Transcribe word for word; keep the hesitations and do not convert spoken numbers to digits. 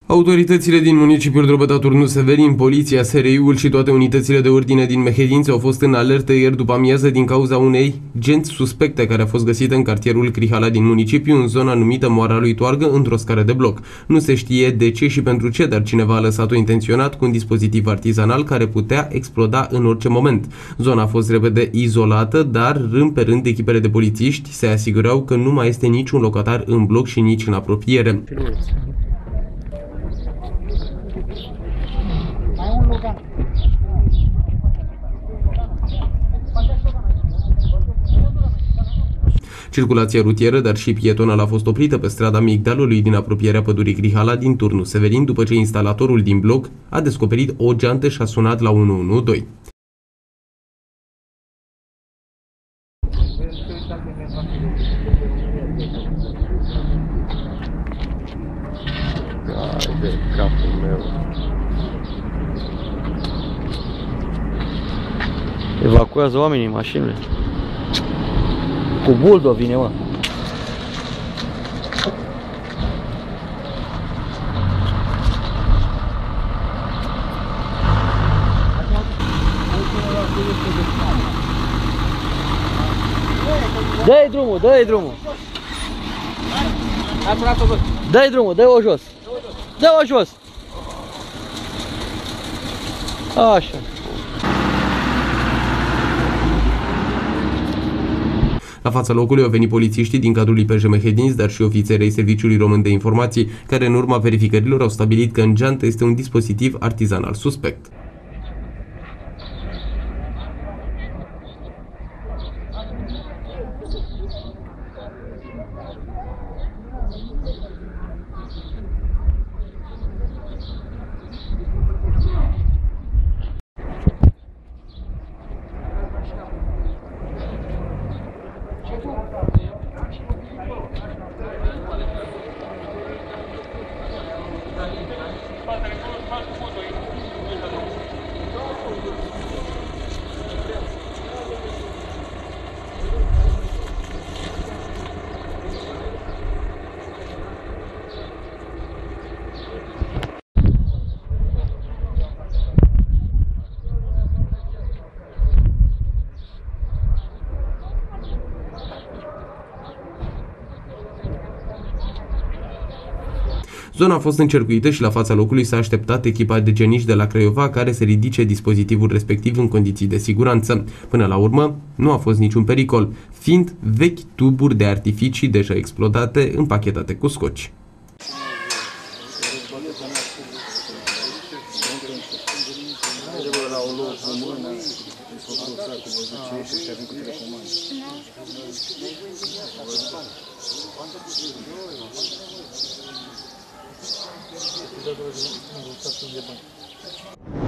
Autoritățile din municipiul Drobeta Turnu Severin, poliția, S R I-ul și toate unitățile de ordine din Mehedinți au fost în alertă ieri după amiază din cauza unei genți suspecte care a fost găsită în cartierul Crihala din municipiu, în zona numită Moara lui Toargă, într-o scară de bloc. Nu se știe de ce și pentru ce, dar cineva a lăsat-o intenționat cu un dispozitiv artizanal care putea exploda în orice moment. Zona a fost repede izolată, dar rând pe rând echipele de polițiști se asigurau că nu mai este niciun locatar în bloc și nici în apropiere. Circulația rutieră, dar și pietonală a fost oprită pe strada Migdalului din apropierea pădurii Crihala din Turnu Severin după ce instalatorul din bloc a descoperit o geantă și a sunat la unu unu doi. Hai de capul meu. Evacuează oamenii mașinile. Cu buldo vine, mă. Dă-i drumul, dă-i drumul. Dă-i drumul, dă-i-o jos. Dă-o jos. Așa. La fața locului au venit polițiștii din cadrul I P J Mehedinți, dar și ofițerii Serviciului Român de Informații, care în urma verificărilor au stabilit că în geantă este un dispozitiv artizanal suspect. Zona a fost încercuită și la fața locului s-a așteptat echipa de geniști de la Craiova care să ridice dispozitivul respectiv în condiții de siguranță. Până la urmă, nu a fost niciun pericol, fiind vechi tuburi de artificii deja explodate împachetate cu scoci. Da, da, da, da, da, da, da, da, da, da,